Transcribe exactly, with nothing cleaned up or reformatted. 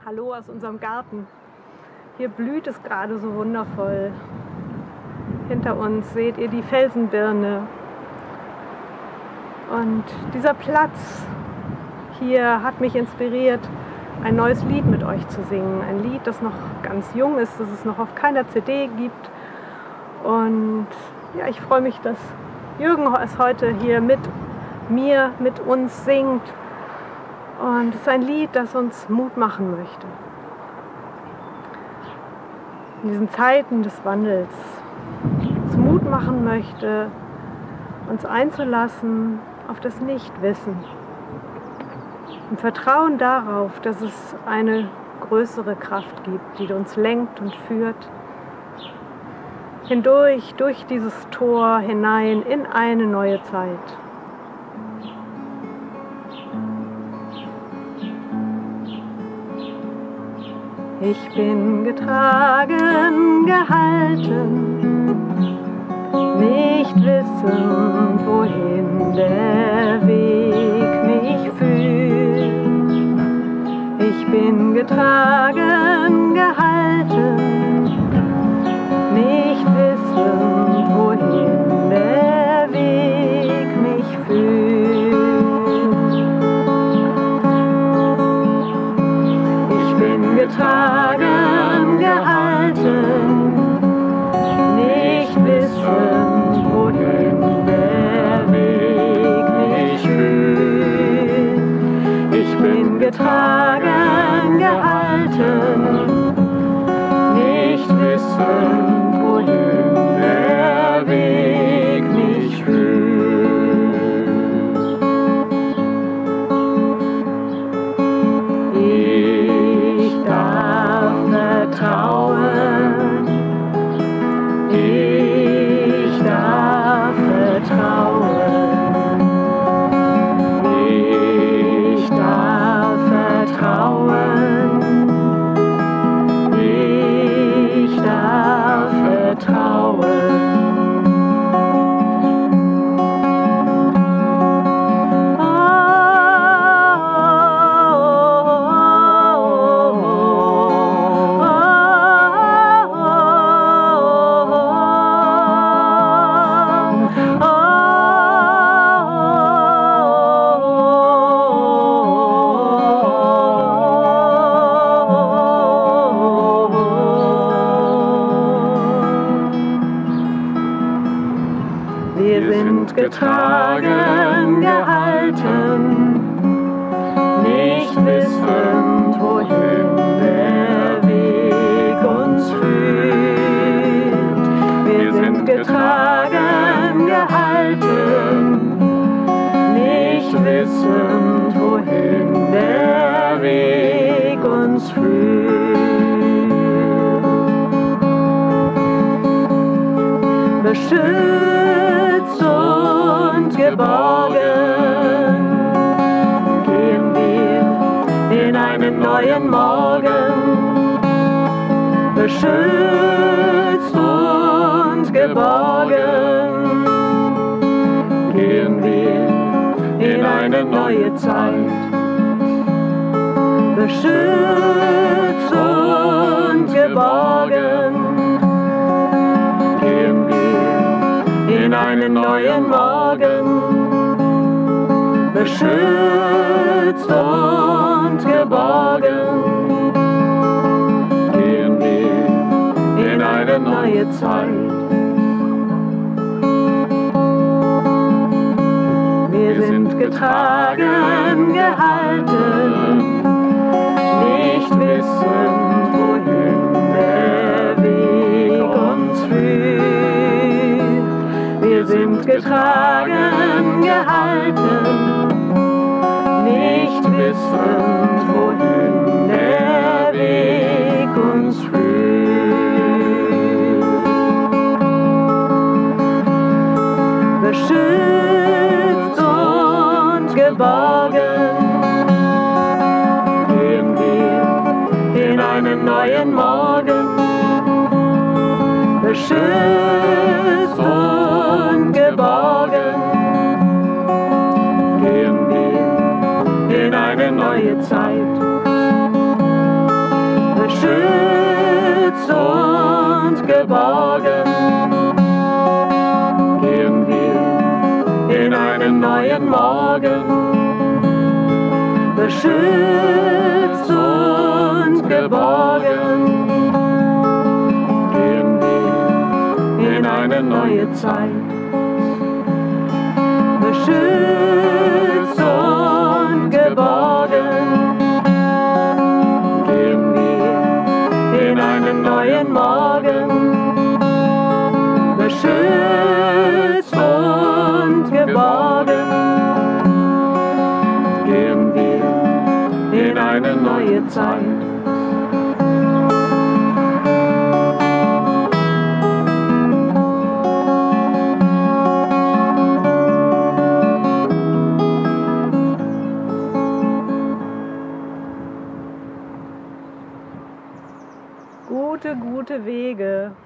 Hallo aus unserem Garten. Hier blüht es gerade so wundervoll. Hinter uns seht ihr die Felsenbirne. Und dieser Platz hier hat mich inspiriert, ein neues Lied mit euch zu singen. Ein Lied, das noch ganz jung ist, das es noch auf keiner C D gibt. Und ja, ich freue mich, dass Jürgen es heute hier mit mir, mit uns singt. Und es ist ein Lied, das uns Mut machen möchte. In diesen Zeiten des Wandels uns Mut machen möchte, uns einzulassen auf das Nichtwissen. Im Vertrauen darauf, dass es eine größere Kraft gibt, die uns lenkt und führt. Hindurch, durch dieses Tor hinein in eine neue Zeit. Ich bin getragen, gehalten, nicht wissend, wohin der Weg mich führt. Ich bin getragen, gehalten, nicht wissend, wohin der Weg mich führt. Ich bin getragen, gehalten, nicht wissend, wohin der Weg mich führt. Ich bin getragen, gehalten, nicht wissend, wohin der Weg mich führt. Ich darf vertrauen, ich darf vertrauen, ich darf vertrauen, ich darf vertrauen. Wir sind getragen, gehalten, nicht wissend, wohin der Weg uns führt. Wir sind getragen, gehalten, nicht wissend, wohin der Weg uns führt. Beschützt und geborgen gehen wir in einen neuen Morgen. Beschützt und geborgen gehen wir in eine neue Zeit. Beschützt und geborgen gehen wir in einen neuen Morgen. Beschützt und geborgen gehen wir in eine neue Zeit. Wir sind getragen, gehalten, nicht wissend, wohin der Weg uns führt. Wir sind getragen, gehalten, nicht wissend, wohin der Weg uns führt. Beschützt und geborgen gehen wir in einen neuen Morgen. Beschützt und geborgen gehen wir in eine neue Zeit. beschützt und geborgen, gehen wir in eine neue Zeit. Beschützt und geborgen, gehen wir in einen neuen Morgen. Beschützt und geborgen, gehen wir in eine neue Zeit. Gute, gute Wege